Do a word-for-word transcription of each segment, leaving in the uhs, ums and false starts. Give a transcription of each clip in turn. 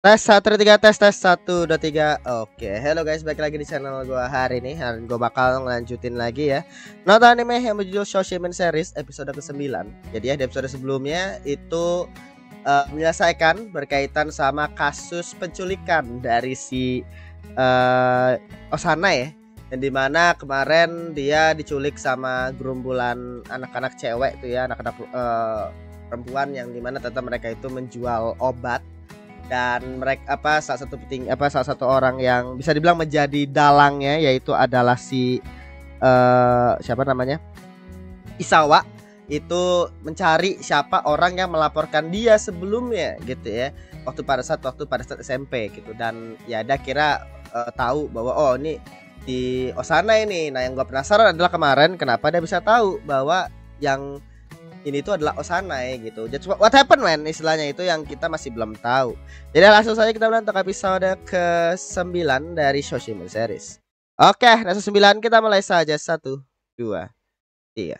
Tes satu tiga tes tes satu dua tiga. Oke, hello guys, balik lagi di channel gua hari ini. Hari ini gua bakal ngelanjutin lagi ya nonton anime yang berjudul Shoshimen Series episode kesembilan. Jadi ya di episode sebelumnya itu uh, menyelesaikan berkaitan sama kasus penculikan dari si uh, Osana ya. Dan dimana kemarin dia diculik sama gerombolan anak-anak cewek tuh ya, anak-anak uh, perempuan yang dimana ternyata mereka itu menjual obat. Dan mereka apa salah satu penting apa salah satu orang yang bisa dibilang menjadi dalangnya yaitu adalah si uh, siapa namanya Isawa, itu mencari siapa orang yang melaporkan dia sebelumnya gitu ya, waktu pada saat waktu pada saat S M P gitu. Dan ya ada kira uh, tahu bahwa oh ini di Osana ini. Nah yang gue penasaran adalah kemarin kenapa dia bisa tahu bahwa yang ini tuh adalah Osana ya gitu. Just what happened man, istilahnya itu yang kita masih belum tahu. Jadi langsung saja kita menonton episode ke sembilan dari Shoshimen Series. Oke, episode sembilan kita mulai saja. Satu, dua, tiga.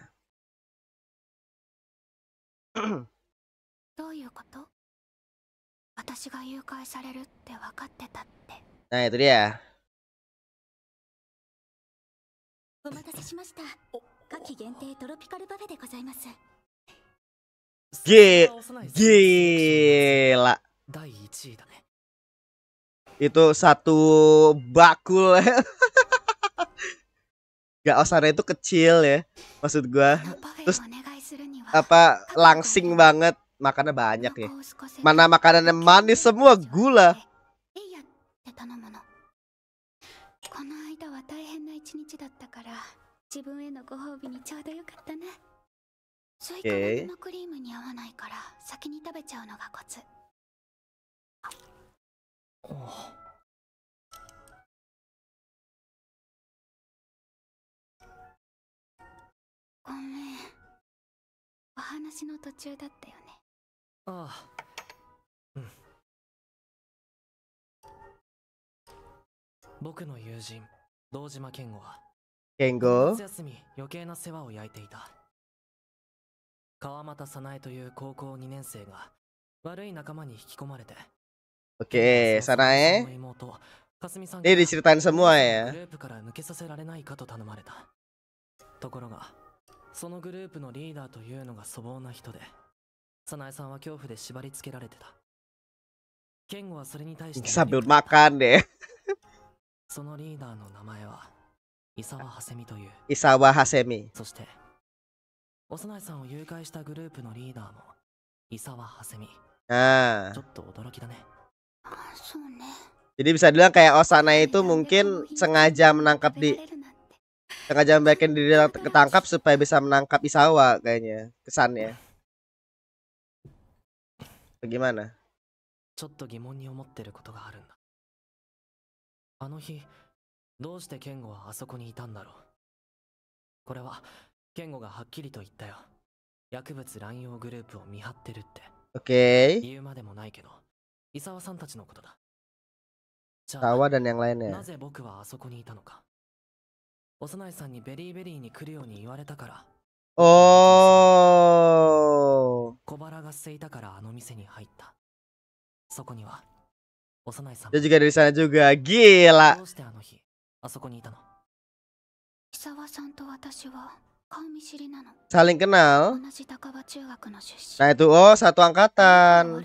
Nah itu dia. Gila. Itu satu bakul. Gak Osana itu kecil ya, maksud gua. Terus apa langsing banget, makannya banyak ya. Mana makanannya manis semua, gula. Oke. Ah. Hmm. Boku no yujin, Dojima Kengo wa Kengo 夏休み余計な世話を焼いていた。川又早苗という高校にねん生が悪い仲間に引き込まれて。 Oke, Sanae. Ini diceritain semua ya. グループから抜けさせられないかと頼まれた。ところが、そのグループのリーダーというのが粗暴な人で、早苗さんは恐怖で縛り付けられてた。ケンゴはそれに対して sambil makan deh. そのリーダーの名前は伊沢ハセミという。 Isawa Hasemi。 そして、幼いさんを誘拐したグループのリーダーも伊沢ハセミ。 Ah. ちょっと驚きだね。 Jadi bisa bilang kayak Osana itu mungkin sengaja menangkap di sengaja bikin diri ketangkap supaya bisa menangkap Isawa kayaknya kesannya. Bagaimana? ちょっと疑問に思ってることがあるんだ。あの日、どうしてケンゴはあそこにいたんだろう。これはケンゴがはっきりと言ったよ。薬物乱用グループを見張ってるって。 Oke. 言うまでもないけど、伊沢さんたちのことだ。じゃあ、 Isawa dan yang lainnya. なぜ僕はあそこにいたのか。幼いさんにベリーベリーに来るように言われたから。 Oh. 小腹が空いたからあの店に入った。そこには幼いさん。 Dia juga dari sana juga. Gila. どうしてあの日あそこにいたの。 Saling kenal. Nah itu oh satu angkatan.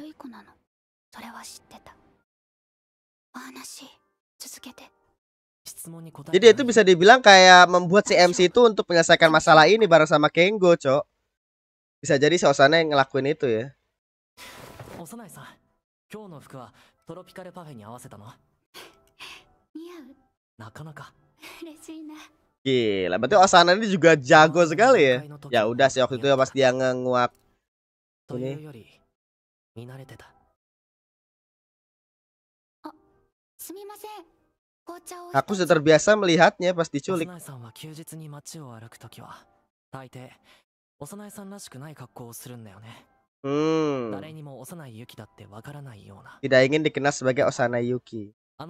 Jadi itu bisa dibilang kayak membuat si M C itu untuk menyelesaikan masalah ini bareng sama Kengo, Cok. Bisa jadi si Osana yang ngelakuin itu ya. Osana-san, 今日の服はトロピカルパフェに合わせたの？なかなか。 Gila, berarti Osana ini juga jago sekali ya. Ya udah sih waktu itu ya pas dia nge-nguak ini. Aku sudah terbiasa melihatnya pas diculik. Hmm. Tidak ingin dikenal sebagai Osana Yuki.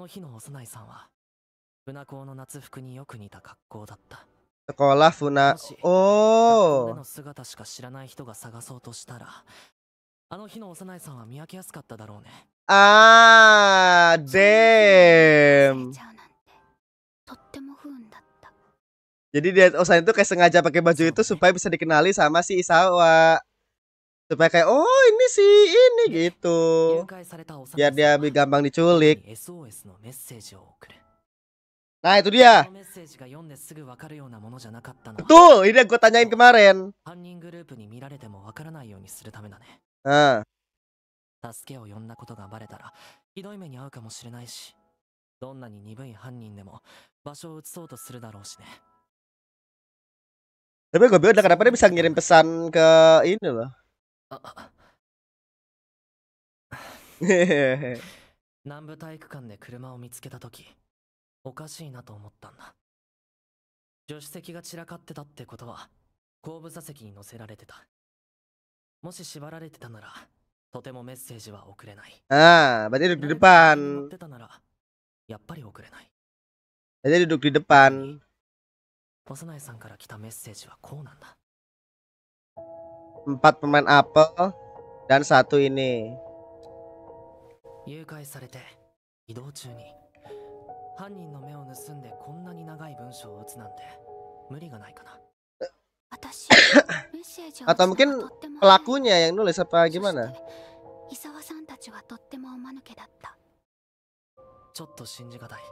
Sekolah Funa. Oh. Ah, damn. Jadi dia Osan itu kayak sengaja pakai baju itu supaya bisa dikenali sama si Isawa. Supaya kayak oh ini sih ini gitu. Biar dia lebih gampang diculik. Nah itu dia. Betul, ini yang gue tanyain kemarin. Nah. 助けを呼んだことがバレたらひどい目に遭うかもしれないし、どんなに鈍い犯人でも場所を移そうとするだろうしね。 Tapi gue bingung kenapa dia bisa ngirim pesan ke ini loh. 南部体育館で車を見つけたとき、おかしいなと思ったんだ。助手席が散らかってたってことは後部座席に乗せられてた。もし縛られてたなら とてもメッセージは送れない。 Ah, berarti duduk di depan. Berarti duduk di depan. 幼いさんから来たメッセージはこうなんだ。 Empat pemain apel dan satu ini. 誘拐されて移動中に犯人の目を盗んでこんなに長い文章を打つなんて無理がないかな。 Atau mungkin pelakunya yang nulis apa gimana? ちょっと信じがたい。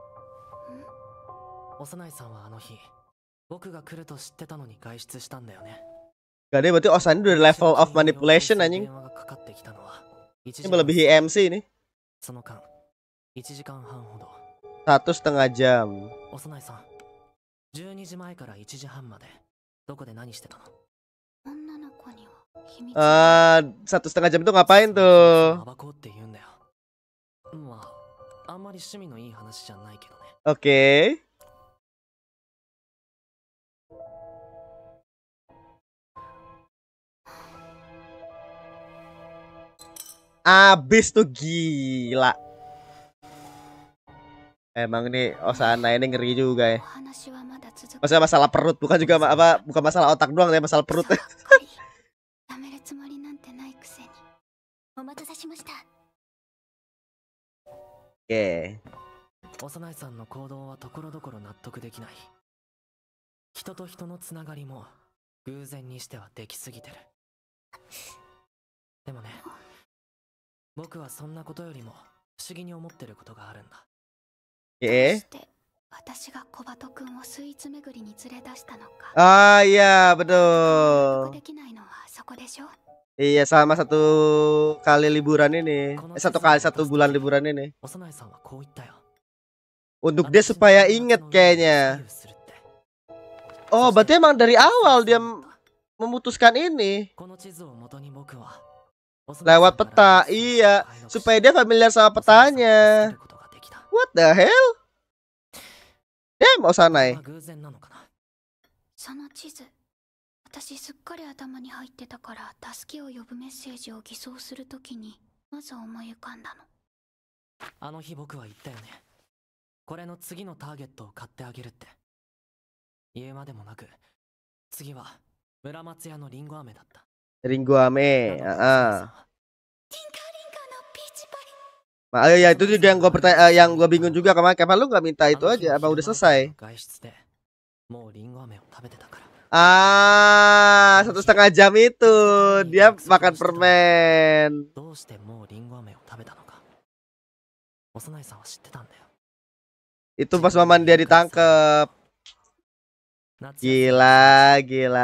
幼いさんはあの日僕が来ると知ってたのに外出したんだよね。 Gak deh, berarti Osan udah level of manipulation anjing. Ini melebihi M C ini. その間いちじかんはんほど。 Satu setengah jam. 幼いさん、じゅうにじまえからいちじはんまでどこで何してたの？ Ah, satu setengah jam itu ngapain tuh? Oke. Abis tuh gila. Emang nih Osana ini ngeri juga ya. Masalah masalah perut bukan juga apa bukan masalah otak doang ya, masalah perut. Oke. 幼いさんの行動はところどころ納得できない。人と人のつながりも偶然にしてはできすぎてる。でもね、僕はそんなことよりも不思議に思ってることがあるんだ。 え？ Ah iya betul. Iya sama satu kali liburan ini, eh, satu kali satu bulan liburan ini. Untuk dia supaya inget kayaknya. Oh berarti emang dari awal dia memutuskan ini lewat peta, iya supaya dia familiar sama petanya. What the hell? Damn Osanai. 私すっかり頭に入ってたから助けを呼ぶメッセージを偽装するときにまず思い浮かんだの。 あの日僕は言ったよね。これの次のターゲットを買ってあげるって。言うまでもなく次は村松屋のリンゴ飴だった。 リンゴ飴, ah. Nah, ya itu juga yang gue pertanya, yang gue bingung juga kemarin, kenapa lu nggak minta itu aja? Apa udah selesai? Ah, satu setengah jam itu dia makan permen. Itu pas momen dia ditangkep. Gila, gila.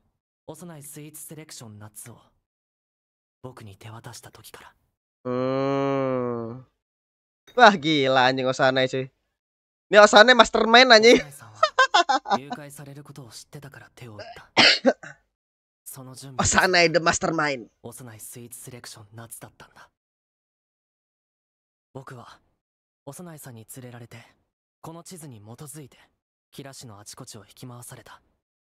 Hmm. Wah gila anjing Osanai cuy. Ini Osanai mastermind anjing. Osanai the mastermind. 僕は幼いさんに連れられてこの地図に基づいてキラ市のあちこちを引き回された。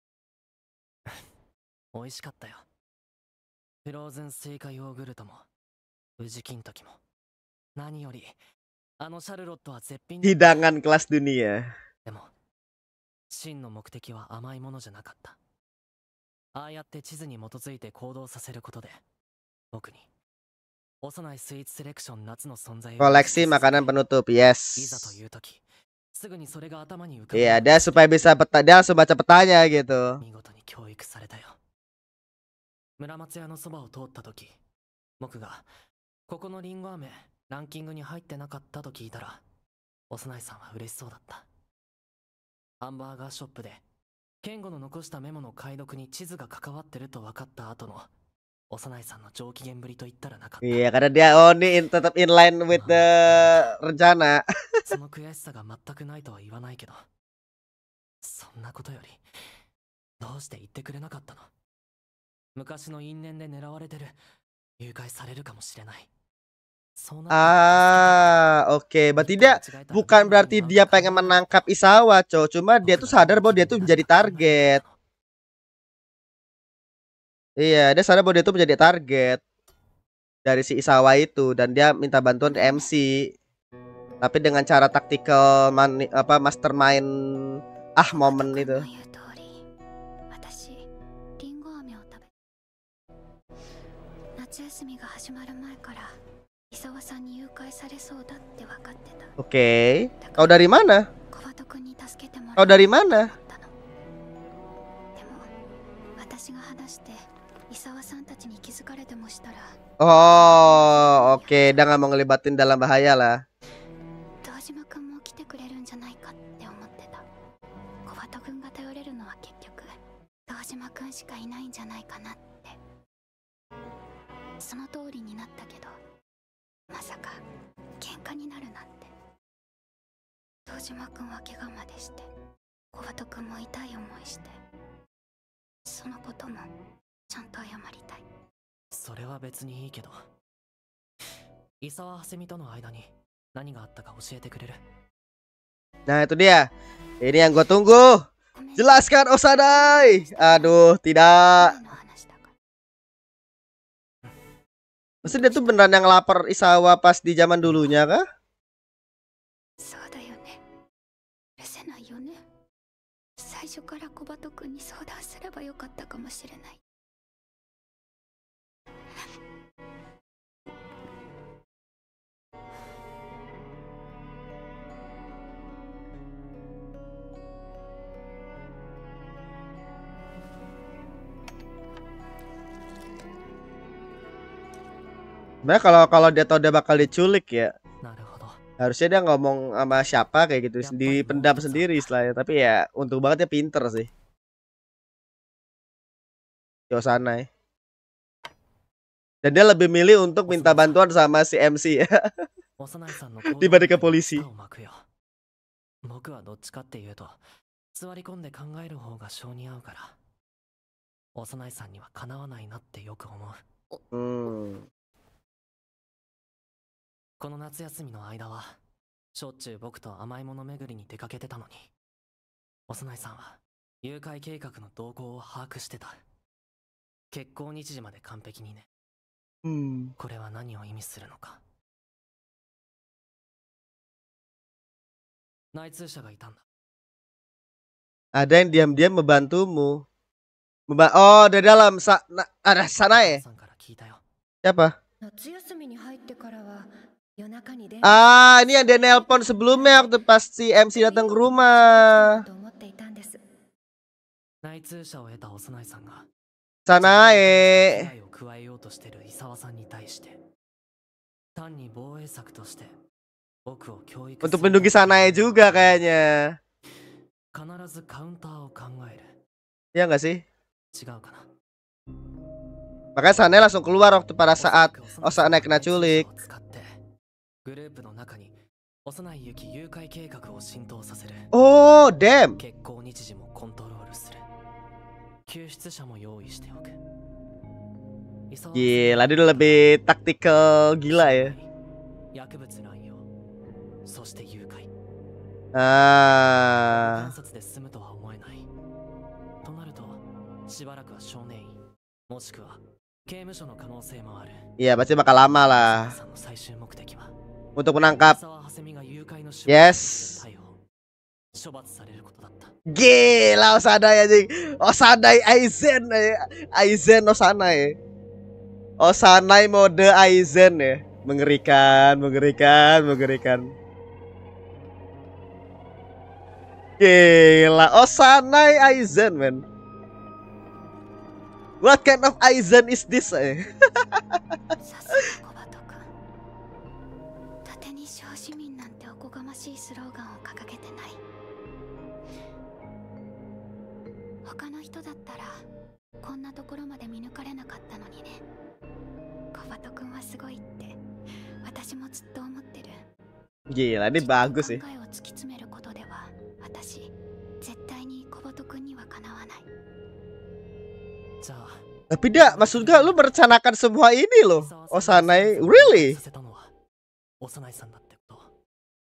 美味しかったよ。フローズンスイカヨーグルトも宇治金時も何よりあのシャルロットは絶品。 Hidangan kelas dunia。 でも真の目的は甘いものじゃなかった。ああやって地図に基づいて行動させることで僕に幼いスイーツセレクション夏の存在を Koleksi makanan penutup, いざと yes. いう時すぐにそれが頭に浮かぶ Iya, dia supaya bisa peta, dia langsung baca petanya gitu. 見事に教育されたよ。村松屋のそばを通った時、僕がここのリンゴ飴ランキングに入ってなかったと聞いたら、幼いさんは嬉しそうだった。ハンバーガーショップで健吾の残したメモの解読に地図が関わってると分かった後の幼いさんの上機嫌ぶりと言ったらなかった。 Iya, karena dia oh ini in, tetap in line with the rencana. その悔しさが全くないとは言わないけど、そんなことよりどうして言ってくれなかったの？昔の因縁で狙われてる、誘拐されるかもしれない。 Ah, oke. Okay. Berarti dia bukan berarti dia pengen menangkap Isawa, cow. Cuma dia tuh sadar bahwa dia tuh menjadi target. Iya, dia sadar bahwa dia tuh menjadi target dari si Isawa itu dan dia minta bantuan M C. Tapi dengan cara taktikal man, apa mastermind ah momen itu. Oke, okay. Kau dari mana? Kau dari mana? Oh, oke, okay. Dia nggak mau ngelibatin dalam bahaya lah. Nah itu dia. Ini yang gue tunggu. Jelaskan Osadai. Aduh, tidak. Maksudnya dia tuh beneran yang lapar Isawa pas di zaman dulunya kah? Nah kalau kalau dia tahu dia bakal diculik ya, harusnya dia ngomong sama siapa kayak gitu, dipendam sendiri istilahnya. Tapi ya untung banget dia pinter sih, Yosanai. Dan dia lebih milih untuk minta bantuan sama si M C ya dibanding ke polisi. Hmm. この夏休みの間はしょっちゅう僕と甘いもの巡りに出かけてたのに、幼いさんは誘拐計画の動向を把握してた。決行日時まで完璧にね。 うん。 これは何を意味するのか。内通者がいたんだ。 Ada yang diam-diam membantumu. Memba oh, dari dalam sa na ada sana ya? Siapa? Ah, ini yang dia nelpon sebelumnya waktu pas si M C datang ke rumah. Sanae. Untuk melindungi Sanae juga kayaknya. Ya nggak sih? Makanya Sanae langsung keluar waktu pada saat Osanai kena culik. Oh, damn. Gila, dia lebih taktikal gila ya. Ah. Iya, pasti bakal lama lah untuk menangkap. Yes. Gila, Osadai anjing. Osadai Aizen, Aizen Osanai. Osanai mode Aizen ya. Mengerikan, mengerikan, mengerikan. Gila, Osanai Aizen, man. What kind of Aizen is this? Eh? さすが小鳩くん。伊達に小市民なんておこがましいスローガンを掲げてない。他の人だったらこんなところまで見抜かれなかったのにね。小鳩くんはすごいって私もずっと思ってる。 Gila, ini bagus sih. 考えを突き詰めることでは私絶対に小鳩くんにはかなわない。 じゃあ Tapi dak, maksud gak lu merencanakan semua ini loh, Osanai, really? させたのは幼いさんだってこと。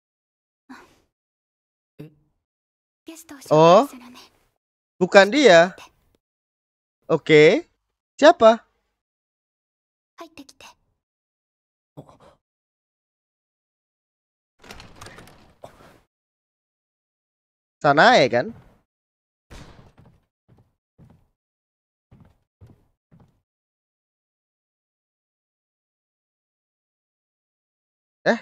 え、 ゲストを紹介するね。 Bukan dia. Oke. Siapa? 入ってきて。 Sanae kan? Eh?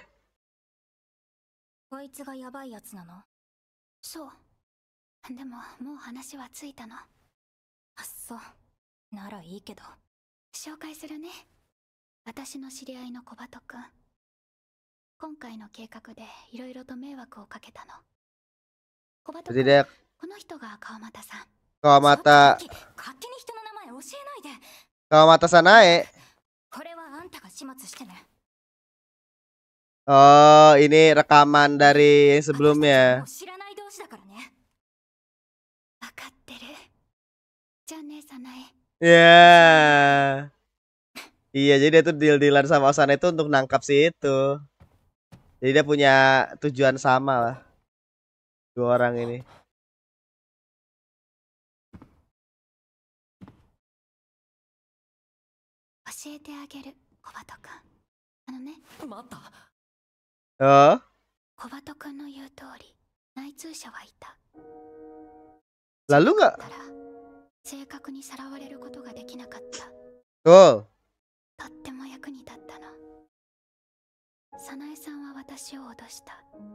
こいつがやばいやつなの？そう。でももう話はついたの。あっそう。ならいいけど。紹介するね。私の知り合いの小鳩くん。今回の計画でいろいろと迷惑をかけたの。小鳩くん、 Jadi dia この人が川又さん。 Kawamata 勝手に人の名前教えないで。 Kawamata Sanae. これはあんたが始末してね。 Oh, ini rekaman dari yang sebelumnya. 知らない同士だからね。分かってる。じゃあね、サナエ。 Ya. Iya, jadi dia tuh deal-dealan sama Osanai itu untuk nangkap si itu. Jadi dia punya tujuan sama lah. Dua orang ini. 教えてあげる、小鳩くん。あのね、 待った。 Oh? 小鳩くんの言う通り、内通者はいた。 Lalu nggak? 正確にさらわれることができなかった。 Oh. とっても役に立ったの。早苗さんは私を脅した。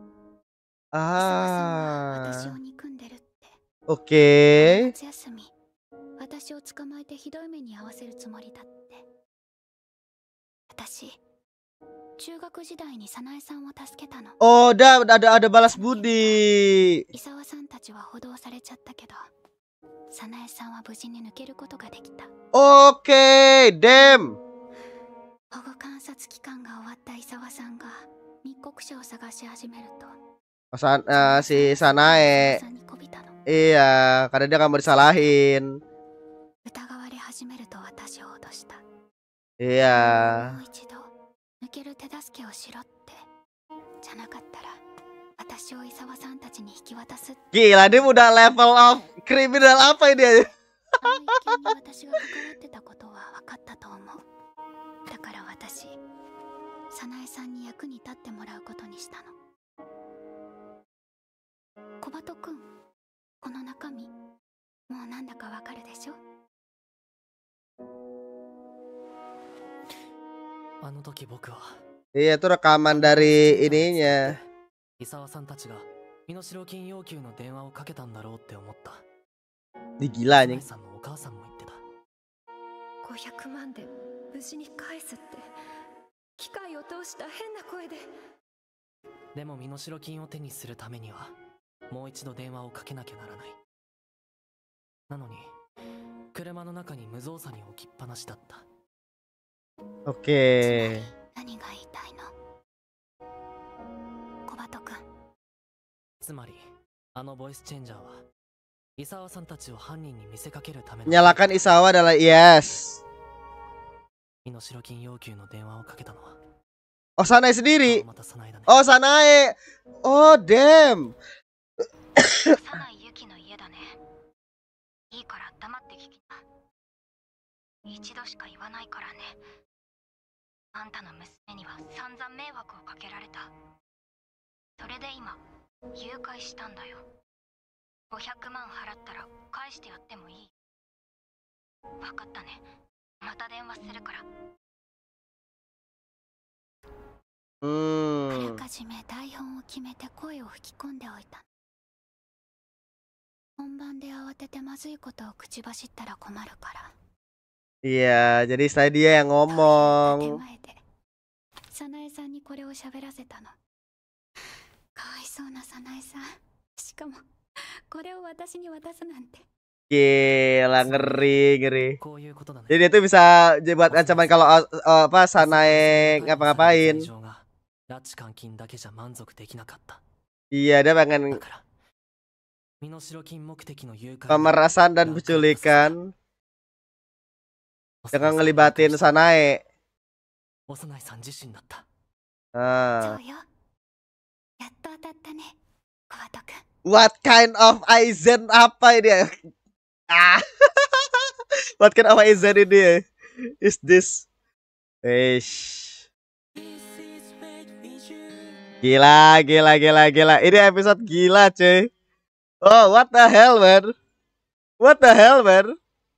Ah. 私を憎んでるって。 Oke. 夏休み、私を捕まえてひどい目に遭わせるつもりだって。私、中学時代に早苗さんを助けたの。 Oh, ada ada ada balas budi. 伊沢さんたちは補導されちゃったけど、早苗さんは無事に抜けることができた。 Oke, damn. 保護観察期間が終わった伊沢さんが密告者を探し始めると、 San, uh, si Sanae. Iya, karena dia nggak mau disalahin. 疑われ始めると私を脅した。 Iya. もう一度抜ける手助けをしろって。じゃなかったら私を伊沢さんたちに引き渡すって。 Gila, dia udah level of kriminal apa ini aja? あの一件に私が関わってたことは分かったと思う。だから私、早苗さんに役に立ってもらうことにしたの。小鳩くん、この中身、もうなんだかわかるでしょ？ あの時僕は Iya, itu rekaman dari ininya. 伊沢さんたちが身代金要求の電話をかけたんだろうって思った。 Di gila nih. さんのお母さんも言ってた。 ごひゃくまんで無事に返すって機械を通した変な声で。 でも身代金を手にするためにはもう一度電話をかけなきゃならない。なのに車の中に無造作に置きっぱなしだった。 Oke. 何が言いたいの？小鳩くん。 つまりあのボイスチェンジャーは伊沢さんたちを犯人に見せかけるための Menyalahkan Isawa adalah yes. 身代金要求の電話をかけたのは Oh, Sanae sendiri. また早苗だね。 Oh, Sanae. Oh, damn. 早苗ゆきの家だね。いいから黙って聞きな。一度しか言わないからね。あんたの娘には散々迷惑をかけられた。それで今、誘拐したんだよ。ごひゃくまん払ったら返してやってもいい？わかったね。また電話するからあら Hmm. かじめ台本を決めて声を吹き込んでおいた。本番で慌ててまずいことを口走ったら困るから。 Iya, jadi saya dia yang という建 ngomong. 前で早苗さんにこれを喋らせたの。かわいそうな早苗さん。しかもこれを私に渡すなんて。 Gila, ngeri, ngeri. こういうことだね。 Jadi dia tuh bisa jadi buat ancaman kalau uh, uh, apa Sanae 罪 ngapa-ngapain. 状が拉致監禁だけじゃ満足できなかった。 Iya, dia だ pengen から身代金目的の誘拐 pemerasan dan penculikan 幼 dengan い ngelibatin Sanae. 幼いさん自身だった。 そ Ah. うよ。やっと当たったね、小鳩くん。 What kind of Aizen apa ini ya? Ah. What kind of Aizen ini ya? Is this? Eish. Gila, gila, gila, gila. Ini episode gila, cuy. Oh, what the hell, man? What the hell, man?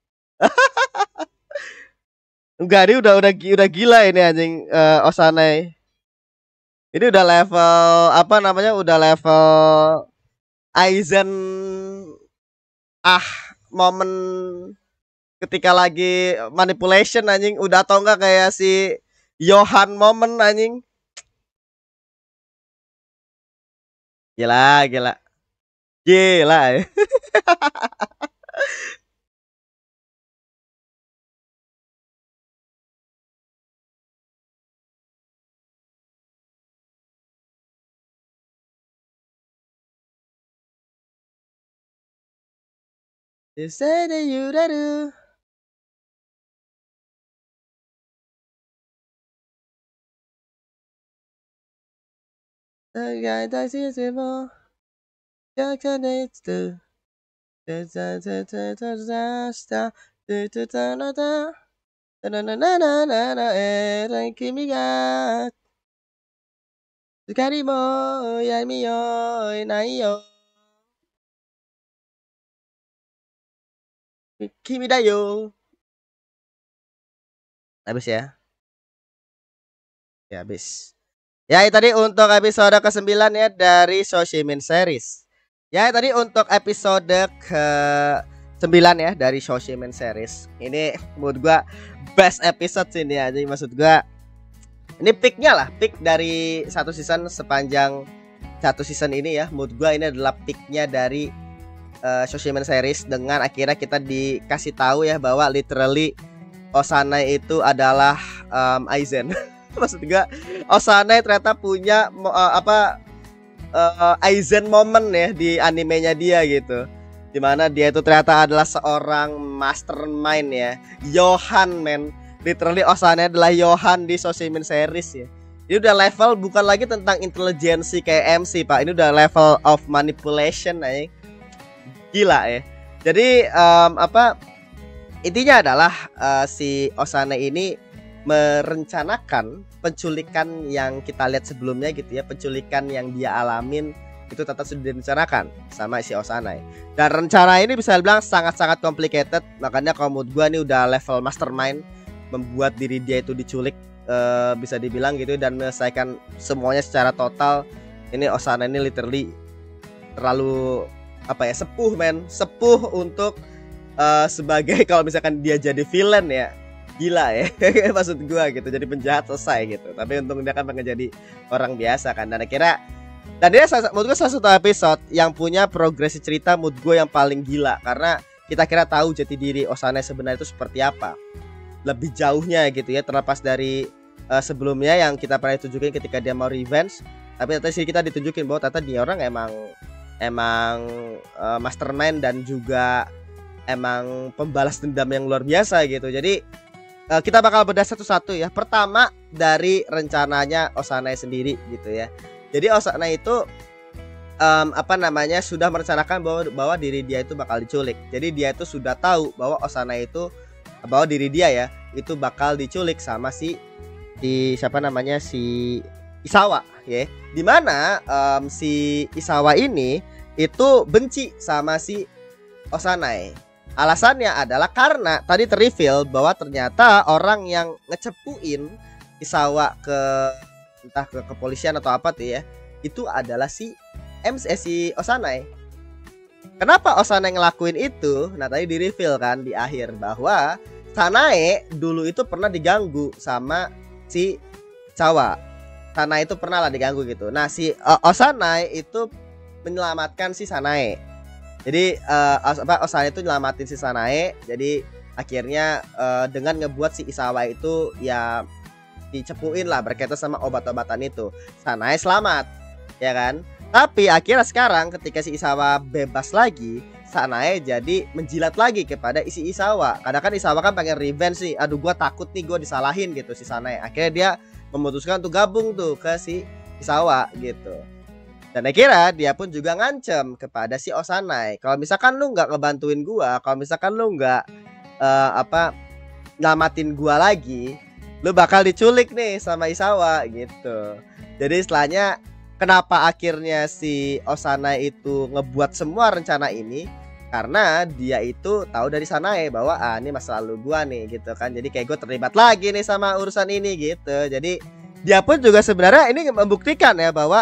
Enggak, ini udah udah udah gila ini anjing uh, Osanai. Ini udah level apa namanya? Udah level Aizen ah momen ketika lagi manipulation anjing, udah atau enggak kayak si Johan momen anjing. Gila, gila. Gila. You say that you do. The guy that sees it more. Just a day to. The the the the the disaster. The the the the the. Na na na na na na. Eh, kimi ga. Tsukari mo yami yo nai yo. Kimi da yo. Habis ya? Ya habis. Ya tadi untuk episode kesembilan ya dari Shoshimin Series. Ya tadi untuk episode ke sembilan ya dari Shoshimin Series. Ini menurut gua best episode sih ini ya. Jadi maksud gua ini peaknya lah, peak dari satu season sepanjang satu season ini ya. Menurut gua ini adalah peaknya dari uh, Shoshimin Series, dengan akhirnya kita dikasih tahu ya bahwa literally Osanai itu adalah um, Aizen. Maksud gue Osanai ternyata punya uh, apa uh, Aizen moment ya di animenya dia gitu, dimana dia itu ternyata adalah seorang mastermind ya, Johan men. Literally Osanai adalah Johan di Shoshimin Series ya. Ini udah level bukan lagi tentang intelijensi kayak M C pak, ini udah level of manipulation aja. Gila ya. Jadi um, apa intinya adalah uh, si Osanai ini merencanakan penculikan yang kita lihat sebelumnya gitu ya, penculikan yang dia alamin itu tetap sudah direncanakan sama si Osanai. Dan rencana ini bisa dibilang sangat-sangat complicated, makanya kalau menurut gua ini udah level mastermind, membuat diri dia itu diculik uh, bisa dibilang gitu, dan menyelesaikan semuanya secara total. Ini Osanai ini literally terlalu apa ya, sepuh men, sepuh untuk uh, sebagai kalau misalkan dia jadi villain ya. Gila ya. Maksud gua gitu, jadi penjahat selesai gitu. Tapi untung dia kan pengen jadi orang biasa kan. Dan akhirnya, dan dia menurut gua salah satu episode yang punya progresi cerita menurut gua yang paling gila, karena kita kira tahu jati diri Osanai sebenarnya itu seperti apa. Lebih jauhnya gitu ya, terlepas dari uh, sebelumnya yang kita pernah tunjukin ketika dia mau revenge. Tapi ternyata sih kita ditunjukin bahwa ternyata dia orang emang emang uh, mastermind dan juga emang pembalas dendam yang luar biasa gitu. Jadi Uh, kita bakal bedah satu-satu ya. Pertama dari rencananya Osanai sendiri gitu ya. Jadi Osanai itu um, apa namanya sudah merencanakan bahwa bahwa diri dia itu bakal diculik. Jadi dia itu sudah tahu bahwa Osanai itu bahwa diri dia ya itu bakal diculik sama si si siapa namanya si Isawa ya. Dimana um, si Isawa ini itu benci sama si Osanai. Alasannya adalah karena tadi terreveal bahwa ternyata orang yang ngecepuin Isawa ke entah ke kepolisian atau apa tuh ya, itu adalah si M C, eh, si Osanai. Kenapa Osanai ngelakuin itu? Nah tadi di reveal kan di akhir bahwa Sanae dulu itu pernah diganggu sama si Sawa. Sanae itu pernah lah diganggu gitu. Nah si uh, Osanai itu menyelamatkan si Sanae. Jadi uh, apa Osanai itu nyelamatin si Sanae. Jadi akhirnya uh, dengan ngebuat si Isawa itu ya dicepuin lah berkaitan sama obat-obatan itu. Sanae selamat, ya kan? Tapi akhirnya sekarang ketika si Isawa bebas lagi, Sanae jadi menjilat lagi kepada isi Isawa. Karena kan Isawa kan pengen revenge sih. Aduh gua takut nih gua disalahin gitu si Sanae. Akhirnya dia memutuskan untuk gabung tuh ke si Isawa gitu. Dan akhirnya dia pun juga ngancem kepada si Osanai. Kalau misalkan lu nggak ngebantuin gua, kalau misalkan lu nggak Uh, apa nyelamatin gua lagi, lu bakal diculik nih sama Isawa gitu. Jadi istilahnya kenapa akhirnya si Osanai itu ngebuat semua rencana ini, karena dia itu tahu dari Sanae bahwa ah ini masa lalu gua nih gitu kan. Jadi kayak gue terlibat lagi nih sama urusan ini gitu. Jadi dia pun juga sebenarnya ini membuktikan ya bahwa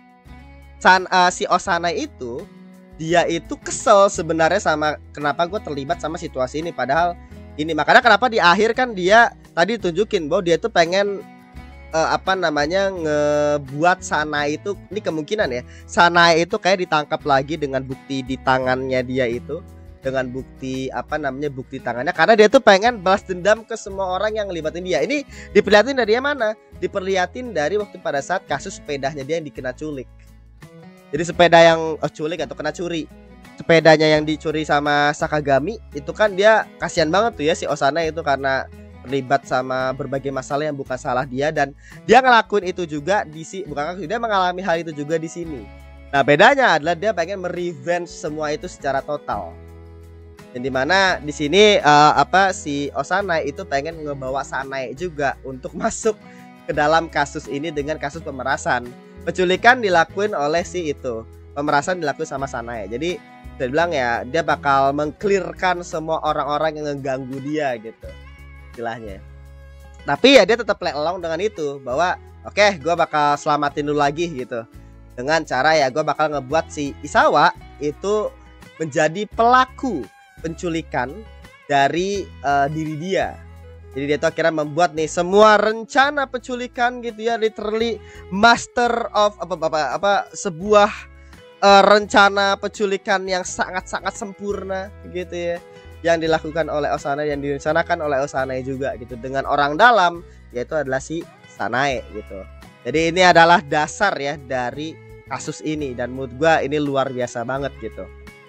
San, uh, si Osanai itu dia itu kesel sebenarnya sama kenapa gue terlibat sama situasi ini. Padahal ini makanya kenapa di akhir kan dia tadi tunjukin bahwa dia tuh pengen uh, apa namanya ngebuat Sanae itu, ini kemungkinan ya, Sanae itu kayak ditangkap lagi dengan bukti di tangannya dia itu, dengan bukti apa namanya bukti tangannya, karena dia tuh pengen balas dendam ke semua orang yang ngelibatin dia. Ini diperlihatin dari mana? Diperlihatin dari waktu pada saat kasus sepedanya dia yang dikena culik. Jadi sepeda yang oh, culik atau kena curi, sepedanya yang dicuri sama Sakagami itu kan dia kasihan banget tuh ya si Osanai itu, karena terlibat sama berbagai masalah yang bukan salah dia, dan dia ngelakuin itu juga di si bukan dia mengalami hal itu juga di sini. Nah bedanya adalah dia pengen merevenge semua itu secara total. Dan dimana di sini uh, apa si Osanai itu pengen ngebawa Sanae juga untuk masuk ke dalam kasus ini dengan kasus pemerasan. Penculikan dilakuin oleh si itu, pemerasan dilakuin sama Sanae. Jadi dia bilang ya dia bakal mengclearkan semua orang-orang yang ngeganggu dia gitu istilahnya. Tapi ya dia tetap play along dengan itu, bahwa oke okay, gue bakal selamatin lu lagi gitu, dengan cara ya gue bakal ngebuat si Isawa itu menjadi pelaku penculikan dari uh, diri dia. Jadi dia tuh akhirnya membuat nih semua rencana penculikan gitu ya, literally master of apa apa, apa sebuah uh, rencana penculikan yang sangat-sangat sempurna gitu ya, yang dilakukan oleh Osanai, yang direncanakan oleh Osanai juga gitu dengan orang dalam, yaitu adalah si Sanae gitu. Jadi ini adalah dasar ya dari kasus ini, dan menurut gua ini luar biasa banget gitu.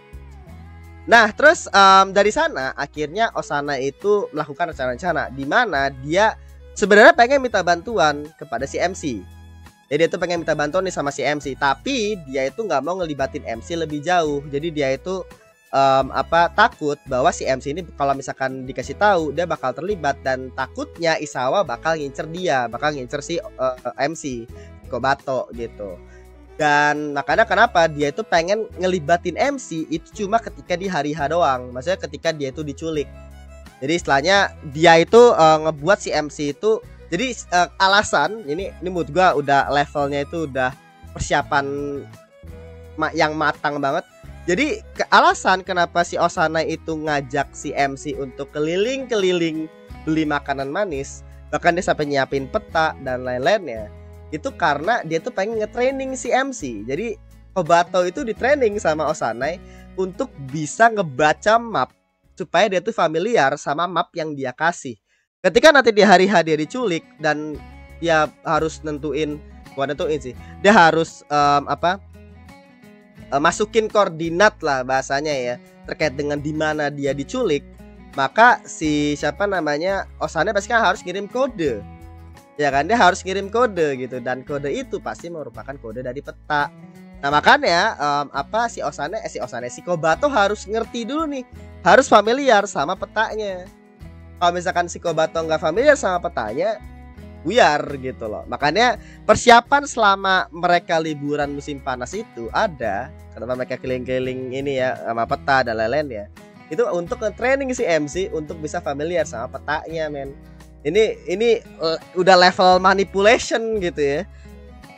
Nah terus um, dari sana akhirnya Osanai itu melakukan rencana-rencana di mana dia sebenarnya pengen minta bantuan kepada si M C. Jadi dia tuh pengen minta bantuan nih sama si M C, tapi dia itu nggak mau ngelibatin M C lebih jauh. Jadi dia itu um, apa takut bahwa si M C ini kalau misalkan dikasih tahu dia bakal terlibat, dan takutnya Isawa bakal ngincer dia, bakal ngincer si uh, M C Kobato gitu. Dan makanya kenapa dia itu pengen ngelibatin M C itu cuma ketika di hari H doang, maksudnya ketika dia itu diculik. Jadi istilahnya dia itu uh, ngebuat si M C itu, jadi uh, alasan ini ini menurut gua udah levelnya itu udah persiapan ma yang matang banget. Jadi ke alasan kenapa si Osanai itu ngajak si M C untuk keliling-keliling beli makanan manis, bahkan dia sampai nyiapin peta dan lain-lainnya, itu karena dia tuh pengen nge-training si M C. Jadi Kobato itu di-training sama Osanai untuk bisa ngebaca map supaya dia tuh familiar sama map yang dia kasih. Ketika nanti di hari H dia diculik dan dia harus nentuin, bukan nentuin sih, dia harus um, apa uh, masukin koordinat lah bahasanya ya, terkait dengan di mana dia diculik. Maka si siapa namanya Osanai pasti kan harus ngirim kode. Ya kan, dia harus ngirim kode gitu, dan kode itu pasti merupakan kode dari peta. Nah makanya um, apa si Osanai, eh, si Osanai, si Kobato harus ngerti dulu nih, harus familiar sama petanya. Kalau misalkan si Kobato nggak familiar sama petanya, buyar gitu loh. Makanya persiapan selama mereka liburan musim panas itu ada, kenapa mereka keliling-keliling ini ya sama peta dan lain-lain ya, itu untuk nge-training si M C untuk bisa familiar sama petanya men. Ini ini uh, udah level manipulation gitu ya.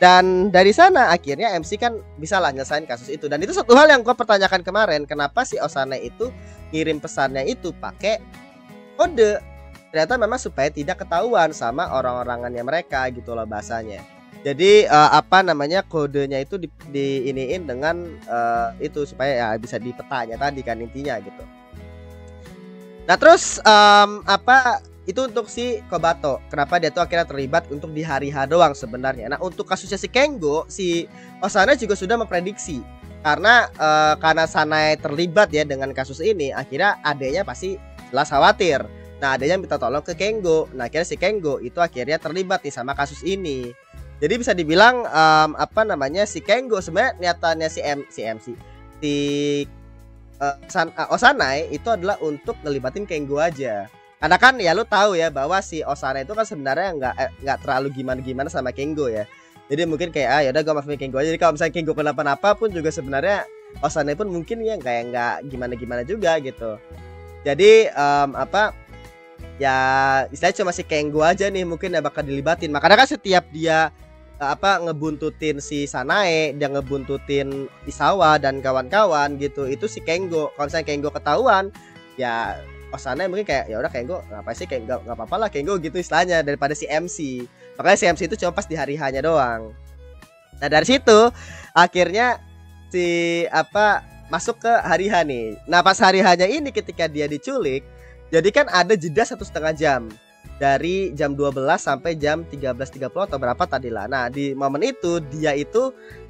Dan dari sana akhirnya M C kan bisa lah nyelesain kasus itu. Dan itu satu hal yang gue pertanyakan kemarin, kenapa si Osane itu ngirim pesannya itu pakai kode. Ternyata memang supaya tidak ketahuan sama orang-orangannya mereka gitu loh bahasanya. Jadi uh, apa namanya kodenya itu di, di iniin dengan uh, itu supaya ya bisa di petanya tadi kan intinya gitu. Nah terus um, apa itu untuk si Kobato, kenapa dia tuh akhirnya terlibat untuk di hari H doang sebenarnya. Nah untuk kasusnya si Kengo, si Osane juga sudah memprediksi karena uh, karena Sanae terlibat ya dengan kasus ini, akhirnya adanya pasti jelas khawatir. Nah adanya minta tolong ke Kengo. Nah akhirnya si Kengo itu akhirnya terlibat nih sama kasus ini. Jadi bisa dibilang um, apa namanya si Kengo sebenarnya niatannya si M si M C si uh, San, uh, Osane itu adalah untuk ngelibatin Kengo aja. Karena kan ya lu tahu ya bahwa si Osane itu kan sebenarnya nggak eh, nggak terlalu gimana-gimana sama Kengo ya. Jadi mungkin kayak ah yaudah gue maafin Kengo aja. Jadi kalau misalnya Kengo kenapa-napa pun juga sebenarnya Osane pun mungkin ya kayak nggak gimana-gimana juga gitu. Jadi um, apa ya istilahnya cuma si Kengo aja nih mungkin ya bakal dilibatin. Makanya kan setiap dia apa ngebuntutin si Sanae, dia ngebuntutin Isawa dan kawan-kawan gitu, itu si Kengo. Kalau misalnya Kengo ketahuan ya Osane mungkin kayak ya udah Kengo ngapain sih, kayak nggak apa-apa lah Kengo gitu istilahnya, daripada si M C. Makanya si M C itu cuma pas di hari H-nya doang. Nah dari situ akhirnya si apa masuk ke hari H nih. Nah pas hari H-nya ini ketika dia diculik, jadi kan ada jeda satu setengah jam dari jam dua belas sampai jam tiga belas tiga puluh atau berapa tadi lah. Nah di momen itu dia itu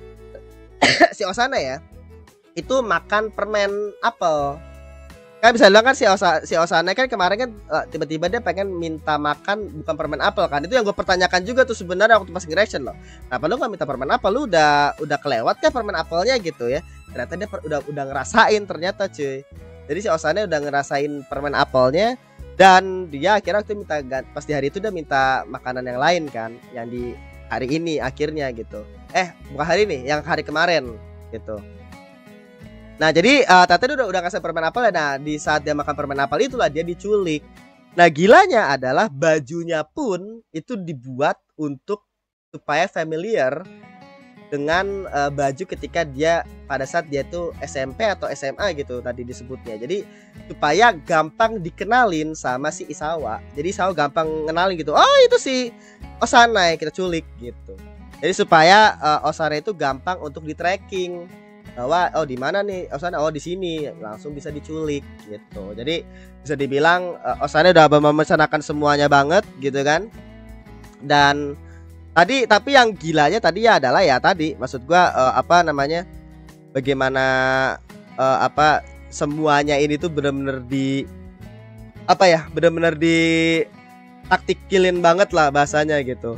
si Osane ya itu makan permen apel. Kan bisa bilang kan si Osa, si Osane kan kemarin kan uh, tiba-tiba dia pengen minta makan bukan permen apel kan. Itu yang gue pertanyakan juga tuh sebenarnya waktu pas nge-reaction loh. Kenapa lu gak minta permen apel? Lu udah udah kelewat kan permen apelnya gitu ya. Ternyata dia per, udah udah ngerasain ternyata cuy. Jadi si Osane udah ngerasain permen apelnya dan dia akhirnya waktu minta pas di hari itu dia minta makanan yang lain kan, yang di hari ini akhirnya gitu. Eh, bukan hari ini, yang hari kemarin gitu. Nah jadi uh, Tata udah udah kasih permen apel. Nah di saat dia makan permen apel itulah dia diculik. Nah gilanya adalah bajunya pun itu dibuat untuk supaya familiar dengan uh, baju ketika dia pada saat dia tuh S M P atau S M A gitu tadi disebutnya. Jadi supaya gampang dikenalin sama si Isawa. Jadi Isawa gampang ngenalin gitu. Oh itu si Osane kita culik gitu. Jadi supaya uh, Osane itu gampang untuk di tracking bahwa oh di mana nih Osane, oh di sini, langsung bisa diculik gitu. Jadi bisa dibilang uh, Osane udah memerencanakan semuanya banget gitu kan. Dan tadi tapi yang gilanya tadi ya adalah ya tadi maksud gua uh, apa namanya bagaimana uh, apa semuanya ini tuh benar-benar di apa ya benar-benar di taktikilin banget lah bahasanya gitu.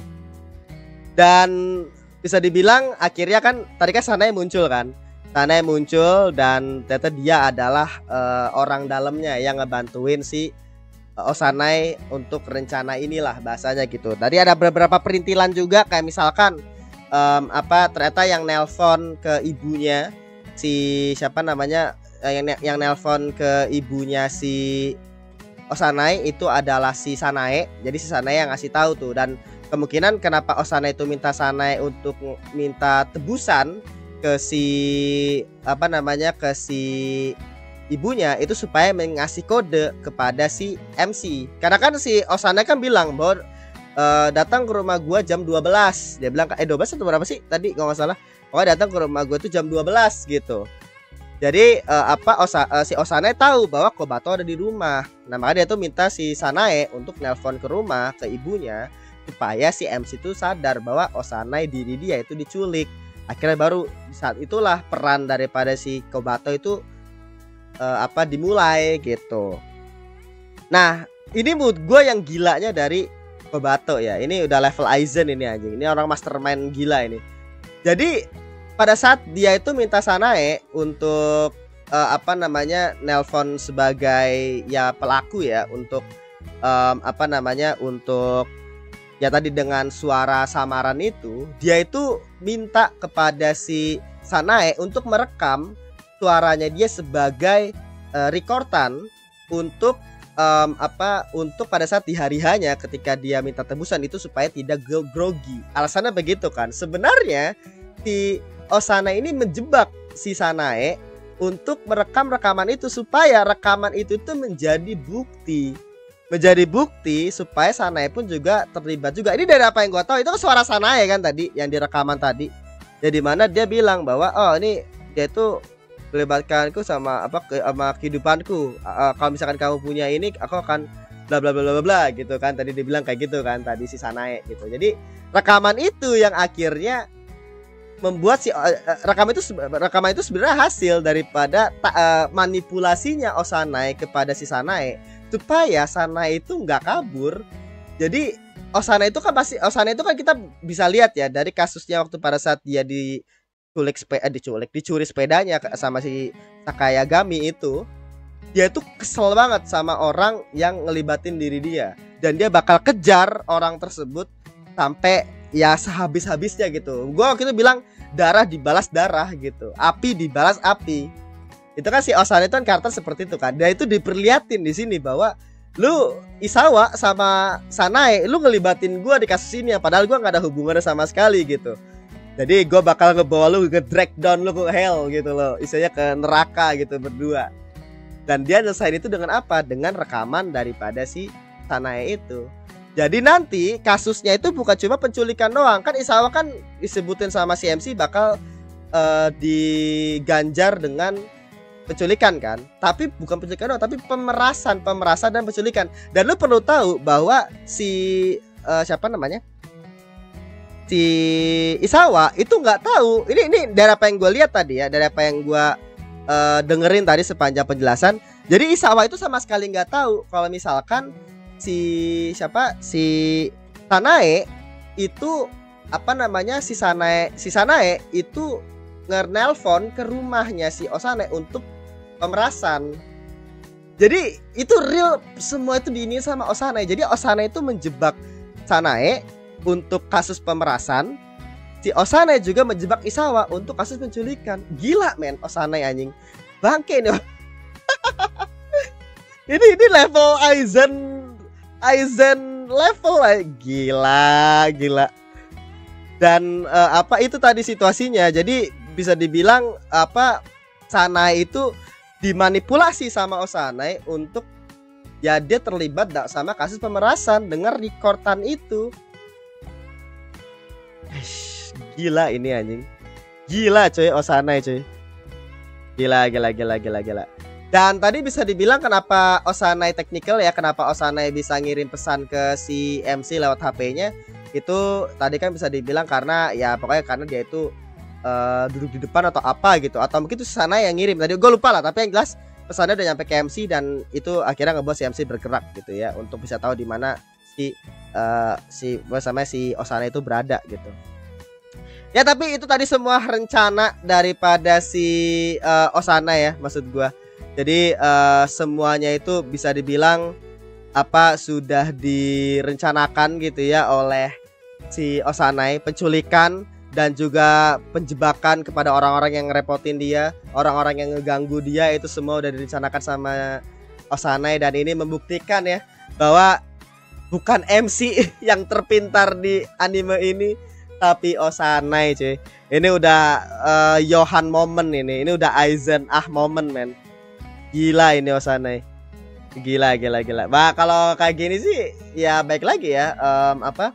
Dan bisa dibilang akhirnya kan tadi kan Sanae muncul kan. Sanae muncul dan ternyata dia adalah uh, orang dalamnya yang ngebantuin si uh, Osane untuk rencana inilah bahasanya gitu. Tadi ada beberapa perintilan juga kayak misalkan um, apa ternyata yang nelpon ke ibunya si siapa namanya uh, yang yang nelpon ke ibunya si Osane itu adalah si Sanae. Jadi si Sanae yang ngasih tahu tuh, dan kemungkinan kenapa Osane itu minta Sanae untuk minta tebusan ke si apa namanya ke si ibunya itu supaya mengasih kode kepada si M C. Karena kan si Osane kan bilang bahwa e, datang ke rumah gua jam dua belas. Dia bilang eh dua belas atau berapa sih tadi kalau nggak salah. Pokoknya datang ke rumah gua tuh jam dua belas gitu. Jadi e, apa Osa, e, si Osane tahu bahwa Kobato ada di rumah. Nah makanya dia tuh minta si Sanae untuk nelpon ke rumah ke ibunya supaya si M C tuh sadar bahwa Osane diri dia itu diculik. Akhirnya baru saat itulah peran daripada si Kobato itu uh, apa dimulai gitu. Nah ini mood gue yang gilanya dari Kobato ya. Ini udah level Aizen ini anjing. Ini orang mastermind gila ini. Jadi pada saat dia itu minta Sanae untuk uh, apa namanya nelpon sebagai ya pelaku ya untuk um, apa namanya untuk ya tadi dengan suara samaran itu, dia itu minta kepada si Sanae untuk merekam suaranya dia sebagai uh, rekordan untuk um, apa untuk pada saat di hari hanya ketika dia minta tebusan itu supaya tidak grogi. Alasannya begitu kan. Sebenarnya si Osana ini menjebak si Sanae untuk merekam rekaman itu supaya rekaman itu tuh menjadi bukti. Menjadi bukti supaya Sanae pun juga terlibat juga. Ini dari apa yang gua tahu itu kan suara Sanae kan tadi yang direkaman tadi. Jadi mana dia bilang bahwa oh ini dia itu melibatkanku sama apa ke sama kehidupanku. Uh, kalau misalkan kamu punya ini aku akan bla bla bla bla bla gitu kan. Tadi dia bilang kayak gitu kan tadi si Sanae gitu. Jadi rekaman itu yang akhirnya membuat si uh, rekaman itu rekaman itu sebenarnya hasil daripada ta, uh, manipulasinya Osanae kepada si Sanae supaya Sanae itu nggak kabur. Jadi Osanae itu kan pasti Osanae itu kan kita bisa lihat ya dari kasusnya waktu pada saat dia diculik sepeda diculik dicuri sepedanya sama si Takayagami itu. Dia tuh kesel banget sama orang yang ngelibatin diri dia dan dia bakal kejar orang tersebut sampai ya sehabis-habisnya gitu. Gua waktu itu bilang darah dibalas darah gitu, api dibalas api. Itu kan si Osanae itu kan karakter seperti itu kan. Dia itu diperlihatin di sini bahwa lu Isawa sama Sanae, lu ngelibatin gua di kasus ini ya, padahal gua nggak ada hubungannya sama sekali gitu. Jadi gua bakal ngebawa lu ke drag down lu ke hell gitu loh, istilahnya ke neraka gitu berdua. Dan dia nyelesain itu dengan apa? Dengan rekaman daripada si Sanae itu. Jadi nanti kasusnya itu bukan cuma penculikan doang. Kan Isawa kan disebutin sama si M C bakal uh, diganjar dengan penculikan kan. Tapi bukan penculikan doang, tapi pemerasan, pemerasan dan penculikan. Dan lu perlu tahu bahwa si uh, siapa namanya? Si Isawa itu nggak tahu. Ini ini dari apa yang gue lihat tadi ya, dari apa yang gue uh, dengerin tadi sepanjang penjelasan. Jadi Isawa itu sama sekali nggak tahu kalau misalkan si siapa si Sanae itu apa namanya si Sanae si Sanae itu nge-nelpon ke rumahnya si Osanae untuk pemerasan. Jadi itu real, semua itu diinin sama Osanae. Jadi Osanae itu menjebak Sanae untuk kasus pemerasan. Si Osanae juga menjebak Isawa untuk kasus penculikan. Gila men Osanae anjing. Bangke nih. ini ini level Aizen Aizen level lah, gila gila. Dan uh, apa itu tadi situasinya. Jadi bisa dibilang apa Sanae itu dimanipulasi sama Osanae untuk ya dia terlibat sama kasus pemerasan dengan rekordan itu. Eish, gila ini anjing. Gila coy Osanae coy. Gila gila gila gila gila. Dan tadi bisa dibilang kenapa Osanae technical ya, kenapa Osanae bisa ngirim pesan ke si M C lewat H P-nya. Itu tadi kan bisa dibilang karena ya pokoknya karena dia itu uh, duduk di depan atau apa gitu. Atau mungkin itu Sanae yang ngirim. Tadi gue lupa lah, tapi yang jelas pesannya udah nyampe ke M C dan itu akhirnya ngebuat si M C bergerak gitu ya untuk bisa tahu di mana si uh, si bersama si Osanae itu berada gitu. Ya tapi itu tadi semua rencana daripada si uh, Osanae ya, maksud gue. Jadi uh, semuanya itu bisa dibilang apa sudah direncanakan gitu ya oleh si Osanae, penculikan dan juga penjebakan kepada orang-orang yang ngerepotin dia, orang-orang yang ngeganggu dia, itu semua udah direncanakan sama Osanae. Dan ini membuktikan ya bahwa bukan M C yang terpintar di anime ini, tapi Osanae cuy. Ini udah uh, Yohan moment ini, ini udah Aizen ah moment men. Gila ini Osanae. Gila gila gila. Bah kalau kayak gini sih ya baik lagi ya um, apa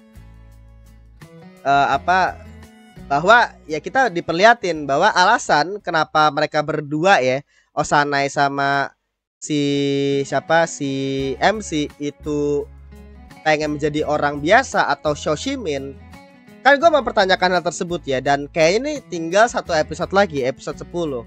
uh, apa bahwa ya kita diperlihatin bahwa alasan kenapa mereka berdua ya Osanae sama si siapa si M C itu pengen menjadi orang biasa atau Shoshimin. Kan gue mempertanyakan hal tersebut ya. Dan kayaknya ini tinggal satu episode lagi, episode sepuluh.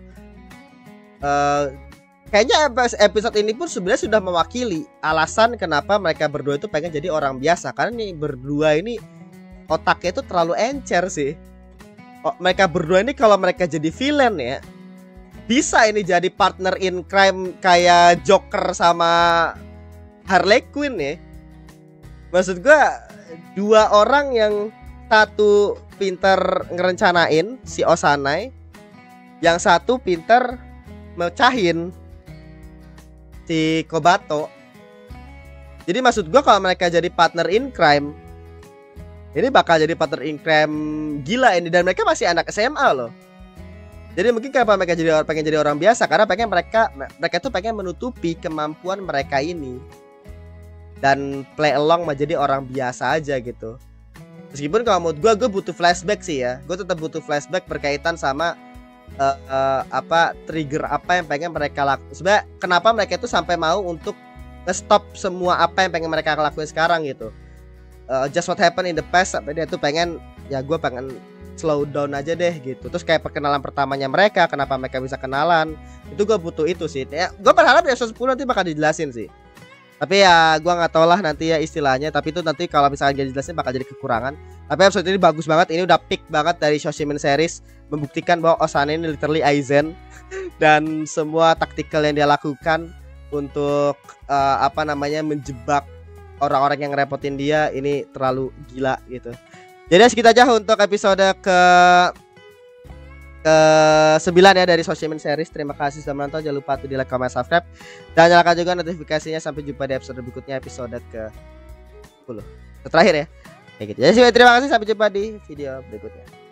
uh, Kayaknya episode ini pun sebenarnya sudah mewakili alasan kenapa mereka berdua itu pengen jadi orang biasa. Karena nih berdua ini otaknya itu terlalu encer sih. Oh, mereka berdua ini kalau mereka jadi villain ya, bisa ini jadi partner in crime kayak Joker sama Harley Quinn ya. Maksud gue dua orang yang satu pinter ngerencanain si Osanae, yang satu pinter mecahin si Kobato. Jadi maksud gua kalau mereka jadi partner in crime, ini bakal jadi partner in crime gila ini, dan mereka masih anak S M A loh. Jadi mungkin kenapa mereka jadi pengen jadi orang biasa, karena pengen mereka mereka tuh pengen menutupi kemampuan mereka ini dan play along menjadi orang biasa aja gitu. Meskipun kalau menurut gue, gue butuh flashback sih ya. Gue tetap butuh flashback berkaitan sama uh, uh, apa trigger apa yang pengen mereka lakukan. Sebenarnya kenapa mereka itu sampai mau untuk nge-stop semua apa yang pengen mereka lakuin sekarang gitu. Uh, just what happened in the past, sampai dia tuh pengen, ya gue pengen slow down aja deh gitu. Terus kayak perkenalan pertamanya mereka, kenapa mereka bisa kenalan, itu gue butuh itu sih ya. Gue berharap di episode sepuluh nanti bakal dijelasin sih. Tapi ya gue nggak tahu lah nanti ya istilahnya. Tapi itu nanti kalau misalnya gak dijelasin bakal jadi kekurangan. Tapi episode ini bagus banget. Ini udah peak banget dari Shoshimen series, membuktikan bahwa Osane ini literally Aizen. Dan semua taktikal yang dia lakukan untuk uh, apa namanya menjebak orang-orang yang ngerepotin dia ini terlalu gila gitu. Jadi segitu aja untuk episode ke ke sembilan ya dari Shoshimen series. Terima kasih sudah menonton. Jangan lupa tuh di like, comment, subscribe, dan nyalakan juga notifikasinya. Sampai jumpa di episode berikutnya, episode ke sepuluh terakhir ya. Kayak gitu. Jadi terima kasih, sampai jumpa di video berikutnya.